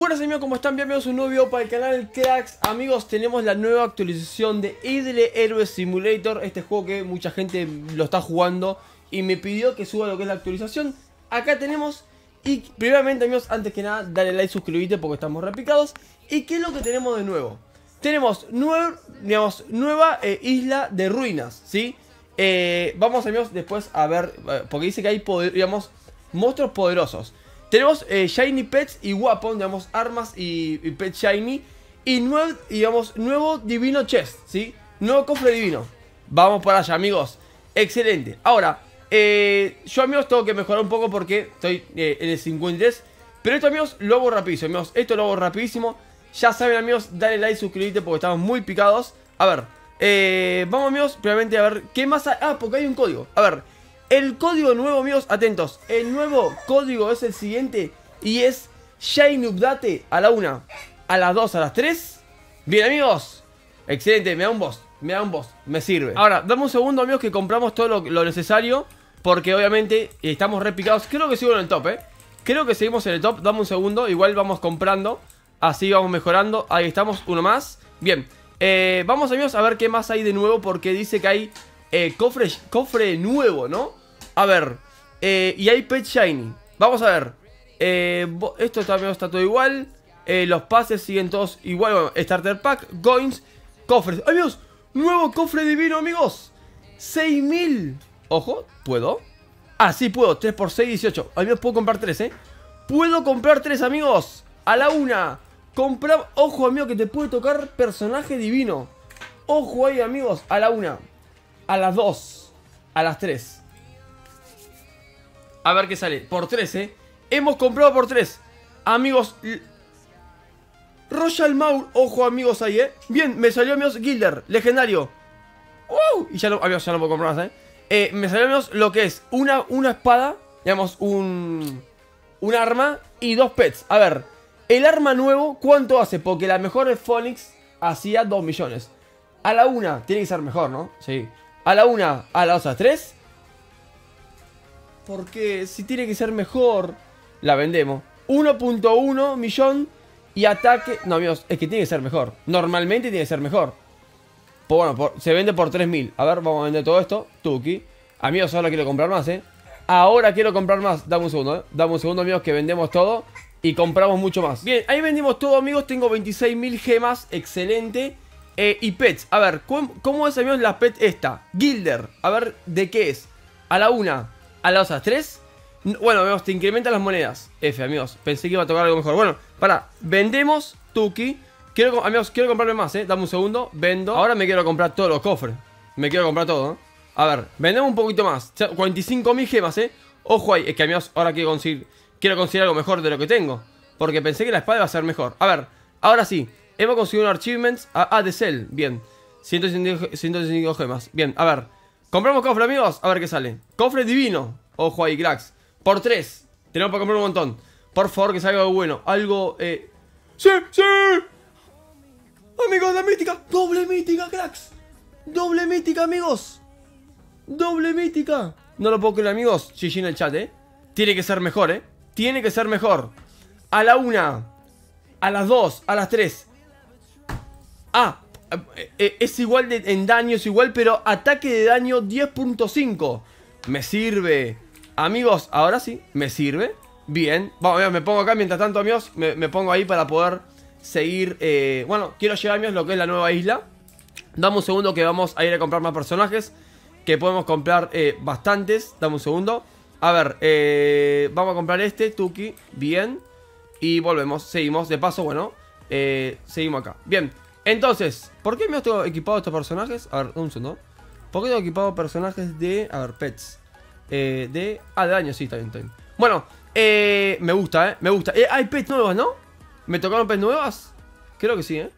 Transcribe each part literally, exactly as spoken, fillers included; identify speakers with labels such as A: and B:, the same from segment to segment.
A: Buenas amigos, ¿cómo están? Bienvenidos a un nuevo video para el canal Cracks. Amigos, tenemos la nueva actualización de Idle Heroes Simulator. Este juego que mucha gente lo está jugando y me pidió que suba lo que es la actualización. Acá tenemos. Y primeramente amigos, antes que nada, dale like, suscríbete porque estamos repicados. ¿Y qué es lo que tenemos de nuevo? Tenemos nuevo, digamos, nueva eh, isla de ruinas, ¿sí? Eh, vamos amigos después a ver, porque dice que hay poder, digamos, monstruos poderosos. Tenemos eh, Shiny Pets y Weapon, digamos, armas y, y Pet Shiny. Y nuevo, digamos, nuevo Divino Chest, ¿sí? Nuevo cofre divino. Vamos para allá, amigos. Excelente. Ahora, eh, yo, amigos, tengo que mejorar un poco porque estoy eh, en el cincuenta y tres. Pero esto, amigos, lo hago rapidísimo, amigos. Esto lo hago rapidísimo. Ya saben, amigos, dale like, suscríbete porque estamos muy picados. A ver, eh, vamos, amigos, primeramente a ver qué más hay. Ah, porque hay un código. A ver. El código nuevo, amigos, atentos. El nuevo código es el siguiente. Y es Shiny Update a la una, a las dos, a las tres. Bien, amigos. Excelente, me da un boss. Me da un boss, me sirve. Ahora, dame un segundo, amigos, que compramos todo lo, lo necesario. Porque obviamente estamos repicados. Creo que sigo en el top, eh Creo que seguimos en el top, dame un segundo. Igual vamos comprando, así vamos mejorando. Ahí estamos, uno más. Bien, eh, vamos, amigos, a ver qué más hay de nuevo. Porque dice que hay eh, cofre, cofre nuevo, ¿no? A ver, eh, y hay Pet Shiny. Vamos a ver, eh, esto también está todo igual. eh, Los pases siguen todos igual. Bueno, Starter Pack, Coins, cofres. Amigos, nuevo cofre divino, amigos. seis mil. Ojo, ¿puedo? Ah, sí puedo, tres por seis, dieciocho. Amigos, puedo comprar tres, eh Puedo comprar tres, amigos. A la una comprar, ojo, amigo, que te puede tocar personaje divino. Ojo ahí, amigos, a la una, a las dos, a las tres. A ver qué sale, por tres, eh Hemos comprado por tres. Amigos, Royal Maul, ojo, amigos, ahí, eh Bien, me salió, amigos, Gilder, legendario. ¡Uh! Y ya no, amigos, ya no puedo comprar más, eh Eh, me salió, amigos, lo que es una, una espada, digamos, un un arma y dos pets. A ver, el arma nuevo, ¿cuánto hace? Porque la mejor de Phoenix hacía dos millones. A la una, tiene que ser mejor, ¿no? Sí. A la una, a la otra, tres. Porque si tiene que ser mejor, la vendemos. uno punto uno millón y ataque. No, amigos, es que tiene que ser mejor. Normalmente tiene que ser mejor. Pues bueno, por, se vende por tres mil. A ver, vamos a vender todo esto. Tuki. Amigos, ahora quiero comprar más, eh Ahora quiero comprar más. Dame un segundo, eh Dame un segundo, amigos, que vendemos todo y compramos mucho más. Bien, ahí vendimos todo, amigos. Tengo veintiséis mil gemas. Excelente. eh, Y pets. A ver, ¿cómo, ¿cómo es, amigos, la pet esta? Gilder. A ver, ¿de qué es? A la una, a las otras tres. Bueno, amigos, te incrementan las monedas. F, amigos, pensé que iba a tocar algo mejor. Bueno, para, vendemos Tuki. Quiero, amigos, quiero comprarme más, eh Dame un segundo, vendo. Ahora me quiero comprar todos los cofres. Me quiero comprar todo, ¿eh? A ver, vendemos un poquito más, cuarenta y cinco mil gemas, eh Ojo ahí, es que, amigos, ahora quiero conseguir Quiero conseguir algo mejor de lo que tengo. Porque pensé que la espada iba a ser mejor. A ver, ahora sí, hemos conseguido un achievements. Ah, ah, de Cell, bien, ciento sesenta y cinco gemas. Bien, a ver, compramos cofre, amigos, a ver qué sale. Cofre divino, ojo ahí, cracks. Por tres, tenemos para comprar un montón. Por favor, que salga algo bueno. Algo, eh... ¡Sí, sí! Amigos, la mítica. Doble mítica, cracks. Doble mítica, amigos. Doble mítica. No lo puedo creer, amigos. G G en el chat, eh Tiene que ser mejor, eh Tiene que ser mejor. A la una, a las dos, a las tres. Ah, eh, es igual de, en daño, es igual, pero ataque de daño diez punto cinco. Me sirve. Amigos, ahora sí, me sirve. Bien, vamos, me pongo acá. Mientras tanto, amigos, me, me pongo ahí para poder seguir, eh, bueno, quiero llegar, amigos, lo que es la nueva isla. Dame un segundo que vamos a ir a comprar más personajes. Que podemos comprar eh, bastantes. Dame un segundo. A ver, eh, vamos a comprar este, Tuki. Bien. Y volvemos, seguimos, de paso, bueno, eh, seguimos acá. Bien, entonces, ¿por qué me tengo equipado estos personajes? A ver, un segundo. ¿Por qué tengo equipado personajes de, a ver, pets? Eh, de... Ah, de daño, sí, está bien, está bien. Bueno, eh, me gusta, eh, me gusta. eh, Hay pets nuevas, ¿no? ¿Me tocaron pets nuevas? Creo que sí, eh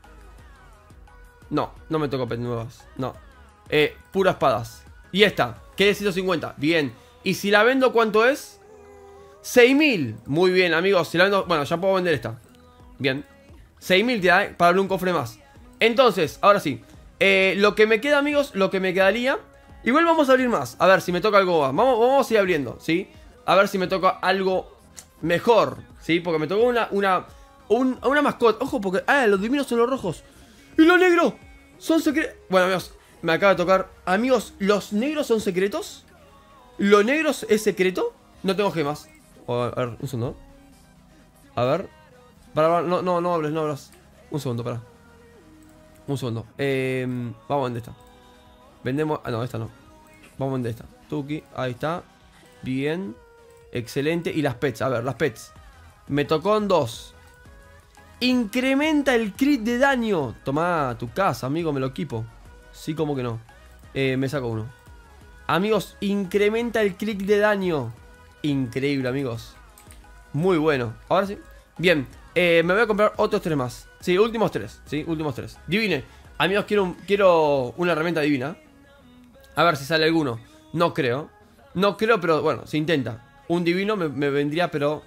A: No, no me tocó pets nuevas. No, eh, puras espadas. Y esta, que es ciento cincuenta, bien. ¿Y si la vendo cuánto es? seis mil, muy bien, amigos. Si la vendo, bueno, ya puedo vender esta. Bien, seis mil te da, eh, para abrir un cofre más. Entonces, ahora sí, eh, lo que me queda, amigos, lo que me quedaría. Igual vamos a abrir más, a ver si me toca algo más. Vamos, vamos a ir abriendo, ¿sí? A ver si me toca algo mejor, ¿sí? Porque me tocó una, una un, una mascota. Ojo, porque... Ah, los divinos son los rojos. ¡Y los negros! Son secretos. Bueno, amigos, me acaba de tocar. Amigos, ¿los negros son secretos? ¿Lo negro es secreto? No tengo gemas. A ver, un segundo. A ver. Para, para, no, no, no hables, no hablas. Un segundo, para. Un segundo. Eh, vamos a vender esta. Vendemos... Ah, no, esta no. Vamos a vender esta. Tuki, ahí está. Bien. Excelente. Y las pets, a ver, las pets. Me tocó en dos. Incrementa el crit de daño. Toma tu casa, amigo, me lo equipo. Sí, como que no. Eh, me saco uno. Amigos, incrementa el crit de daño. Increíble, amigos. Muy bueno. Ahora sí. Bien, eh, me voy a comprar otros tres más. Sí, últimos tres. Sí, últimos tres. Divine. Amigos, quiero, un, quiero una herramienta divina. A ver si sale alguno. No creo. No creo, pero bueno, se intenta. Un divino me, me vendría, pero...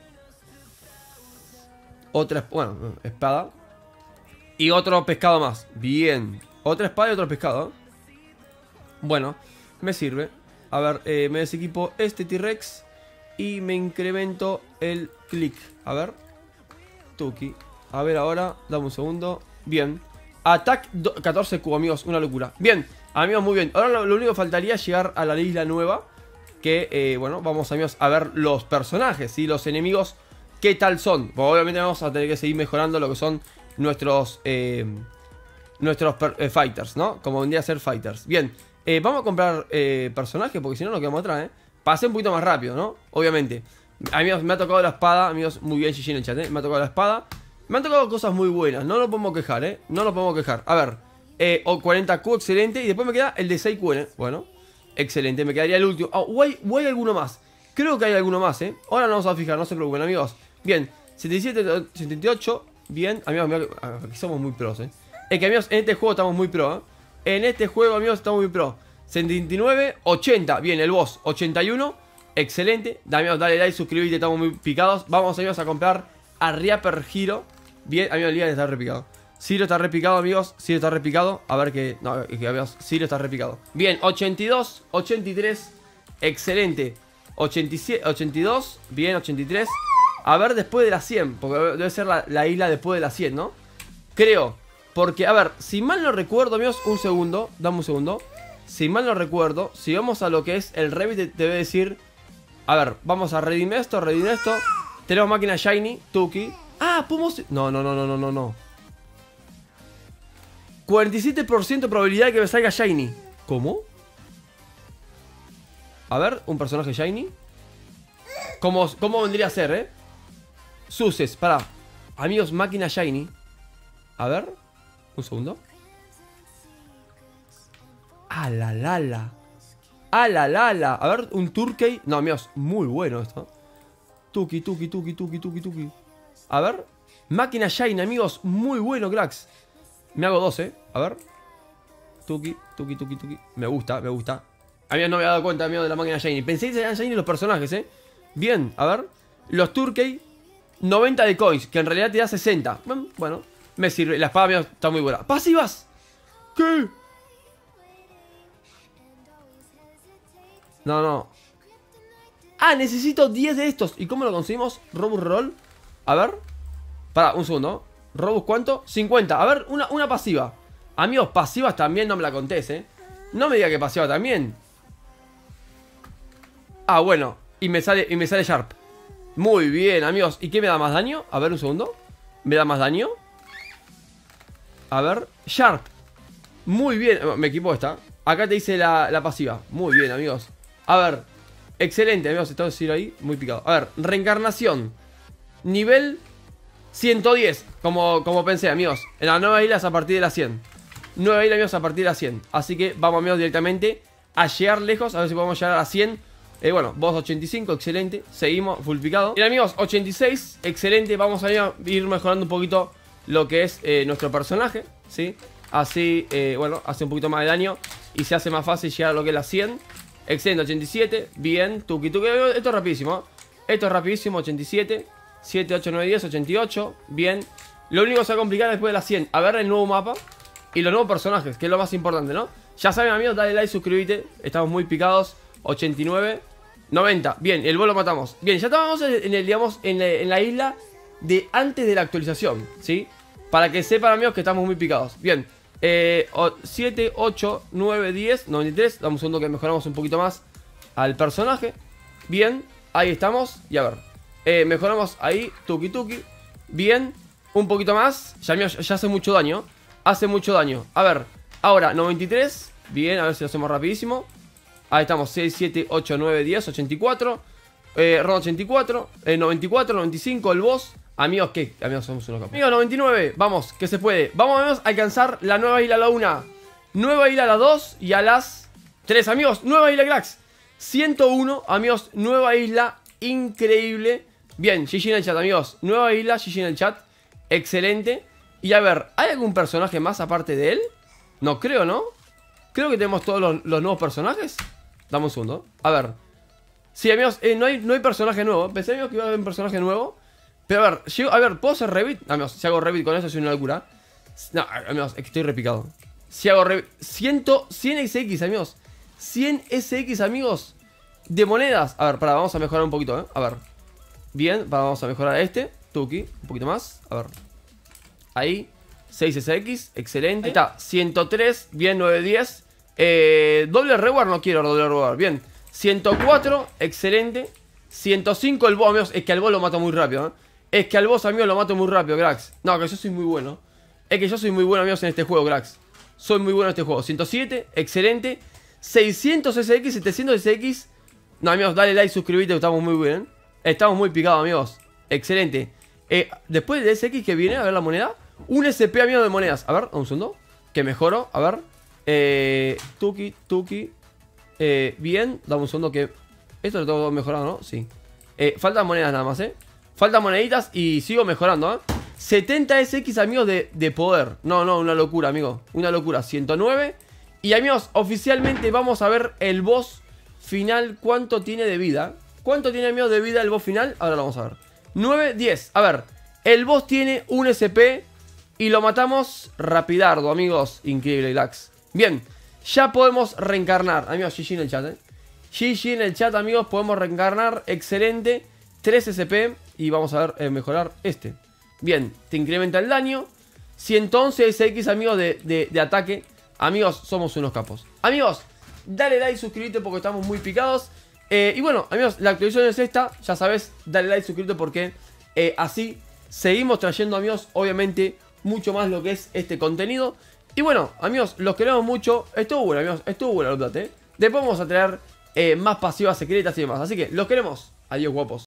A: Otra, bueno, espada. Y otro pescado más. Bien. Otra espada y otro pescado. Bueno, me sirve. A ver, eh, me desequipo este T-Rex. Y me incremento el click. A ver. Tuki. A ver ahora. Dame un segundo. Bien. Attack catorce Q, amigos. Una locura. Bien. Amigos, muy bien. Ahora lo, lo único que faltaría es llegar a la isla nueva. Que, eh, bueno, vamos, amigos, a ver los personajes. Y los enemigos. ¿Qué tal son? Pues obviamente vamos a tener que seguir mejorando lo que son nuestros eh, nuestros eh, fighters, ¿no? Como vendría a ser fighters. Bien, eh, vamos a comprar eh, personajes porque si no nos quedamos atrás, ¿eh? Pasé un poquito más rápido, ¿no? Obviamente. Amigos, me ha tocado la espada. Amigos, muy bien, G G en el chat, ¿eh? Me ha tocado la espada. Me han tocado cosas muy buenas. No lo podemos quejar, ¿eh? No lo podemos quejar. A ver. Eh, cuarenta Q, excelente. Y después me queda el de seis Q, ¿eh? Bueno, excelente. Me quedaría el último. Oh, o hay, o hay alguno más. Creo que hay alguno más, ¿eh? Ahora nos vamos a fijar, no se preocupen, amigos. Bien, setenta y siete, setenta y ocho. Bien, amigos, amigos, aquí somos muy pros, eh. Es que, amigos, en este juego estamos muy pro, eh. En este juego, amigos, estamos muy pro. setenta y nueve, ochenta. Bien, el boss, ochenta y uno. Excelente. Amigos, dale like, suscríbete, estamos muy picados. Vamos, amigos, a comprar a Reaper Hero. Bien, amigos, el día está repicado. Ciro está repicado, amigos. Ciro está repicado. A ver que. No, que amigos, Ciro está repicado. Bien, ochenta y dos, ochenta y tres. Excelente. ochenta y siete, ochenta y dos. Bien, ochenta y tres. A ver después de la cien. Porque debe ser la, la isla después de la cien, ¿no? Creo. Porque, a ver, si mal no recuerdo, amigos, un segundo. Dame un segundo. Si mal no recuerdo, si vamos a lo que es el Revit, te debe decir. A ver, vamos a redeem esto, redeem esto. Tenemos máquina Shiny, Tuki. Ah, podemos. No, no, no, no, no, no, no. cuarenta y siete por ciento de probabilidad de que me salga Shiny. ¿Cómo? A ver, un personaje Shiny. ¿Cómo, cómo vendría a ser, eh? Suces, para. Amigos, máquina Shiny. A ver. Un segundo. Ah, la la la. Ah, la la la. A ver, un Turkey. No, amigos, muy bueno esto. Tuki, tuki, tuki, tuki, tuki, tuki. A ver. Máquina Shiny, amigos. Muy bueno, cracks. Me hago dos, eh. A ver. Tuki, tuki, tuki, tuki. Me gusta, me gusta. Amigos, no me había dado cuenta, amigos, de la máquina Shiny. Pensé que eran Shiny los personajes, eh. Bien, a ver. Los Turkey. noventa de coins, que en realidad te da sesenta. Bueno, me sirve. La espada mía está muy buena. ¡Pasivas! ¿Qué? No, no. Ah, necesito diez de estos. ¿Y cómo lo conseguimos? Robux Roll. A ver. Pará, un segundo. ¿Robux cuánto? cincuenta. A ver, una, una pasiva. Amigos, pasivas también no me la contés, eh. No me diga que pasiva también. Ah, bueno. Y me sale, y me sale Sharp. Muy bien, amigos. ¿Y qué me da más daño? A ver, un segundo. ¿Me da más daño? A ver. Sharp. Muy bien. Me equipo esta. Acá te dice la, la pasiva. Muy bien, amigos. A ver. Excelente, amigos. Esto es ir ahí. Muy picado. A ver. Reencarnación. Nivel ciento diez. Como, como pensé, amigos. En las nuevas islas a partir de la cien. Nueva isla, amigos, a partir de la cien. Así que vamos, amigos, directamente a llegar lejos. A ver si podemos llegar a la cien. Eh, bueno, boss ochenta y cinco, excelente. Seguimos, full picado. Bien, amigos, ochenta y seis, excelente. Vamos a ir mejorando un poquito lo que es eh, nuestro personaje, ¿sí? Así, eh, bueno, hace un poquito más de daño y se hace más fácil llegar a lo que es la cien. Excelente, ochenta y siete, bien. Tuki, tuki. Esto es rapidísimo, ¿eh? Esto es rapidísimo, ochenta y siete, siete, ocho, nueve, diez, ochenta y ocho, bien. Lo único que se va a complicar después de la cien, a ver el nuevo mapa y los nuevos personajes, que es lo más importante, ¿no? Ya saben, amigos, dale like, suscríbete. Estamos muy picados. ochenta y nueve, noventa, bien, el vuelo lo matamos. Bien, ya estábamos en el, digamos, en la, en la isla de antes de la actualización, ¿sí? Para que sepan, amigos, que estamos muy picados. Bien, eh, siete, ocho, nueve, diez, noventa y tres. Damos un segundo que mejoramos un poquito más al personaje. Bien, ahí estamos. Y a ver, eh, mejoramos ahí, tuki tuki. Bien, un poquito más. Ya, ya hace mucho daño. Hace mucho daño. A ver, ahora noventa y tres. Bien, a ver si lo hacemos rapidísimo. Ahí estamos, seis, siete, ocho, nueve, diez, ochenta y cuatro. Eh, ronda ochenta y cuatro, eh, noventa y cuatro, noventa y cinco, el boss. Amigos, ¿qué? Amigos, somos unos capos. Amigos, noventa y nueve, vamos, que se puede. Vamos, amigos, a alcanzar la nueva isla a la una, nueva isla a las dos y a las tres, amigos. Nueva isla cracks, ciento uno, amigos, nueva isla, increíble. Bien, G G en el chat, amigos. Nueva isla, G G en el chat, excelente. Y a ver, ¿hay algún personaje más aparte de él? No creo, ¿no? Creo que tenemos todos los, los nuevos personajes. Dame un segundo, a ver. Sí, amigos, eh, no, hay, no hay personaje nuevo. Pensé, amigos, que iba a haber un personaje nuevo. Pero a ver, llego, a ver, ¿puedo hacer Revit? Amigos, si hago Revit con eso es una locura. No, amigos, es que estoy repicado. Si hago Revit, cien, cien S X, amigos. cien S X, amigos, de monedas. A ver, pará, vamos a mejorar un poquito, ¿eh? A ver. Bien, vamos a mejorar este. Tuki, un poquito más. A ver. Ahí, seis S X, excelente. Ahí está, ciento tres, bien, nueve, diez. Eh, doble reward, no quiero doble reward, bien. ciento cuatro, excelente. ciento cinco el boss, amigos. Es que al boss lo mato muy rápido, ¿eh? Es que al boss, amigos, lo mato muy rápido, cracks. No, que yo soy muy bueno. Es que yo soy muy bueno, amigos, en este juego, cracks. Soy muy bueno en este juego. ciento siete, excelente. seiscientos S X, setecientos S X. No, amigos, dale like, suscríbete, que estamos muy bien. Estamos muy picados, amigos. Excelente. Eh, después de S X que viene, a ver la moneda. Un S P, amigos, de monedas. A ver, un segundo. Que mejoro, a ver. Eh, tuki, tuki. Eh, bien, dame un segundo que... Esto lo tengo mejorado, ¿no? Sí. Eh, faltan monedas nada más, ¿eh? Faltan moneditas y sigo mejorando, ¿eh? setenta S X, amigos, de, de poder. No, no, una locura, amigo. Una locura. ciento nueve. Y, amigos, oficialmente vamos a ver el boss final. ¿Cuánto tiene de vida? ¿Cuánto tiene, amigos, de vida el boss final? Ahora lo vamos a ver. nueve, diez. A ver. El boss tiene un S P y lo matamos rapidardo, amigos. Increíble, Lax. Bien. Ya podemos reencarnar. Amigos, G G en el chat, ¿eh? G G en el chat, amigos. Podemos reencarnar. Excelente. tres S P. Y vamos a ver, eh, mejorar este. Bien, te incrementa el daño. ciento once S X, amigos, de, de, de ataque. Amigos, somos unos capos. Amigos, dale like, suscríbete porque estamos muy picados. Eh, y bueno, amigos, la actualización es esta. Ya sabes, dale like, suscríbete porque eh, así seguimos trayendo, amigos, obviamente, mucho más lo que es este contenido. Y bueno, amigos, los queremos mucho. Estuvo bueno, amigos, estuvo bueno el update, ¿eh? Después vamos a traer eh, más pasivas secretas y demás. Así que los queremos. Adiós, guapos.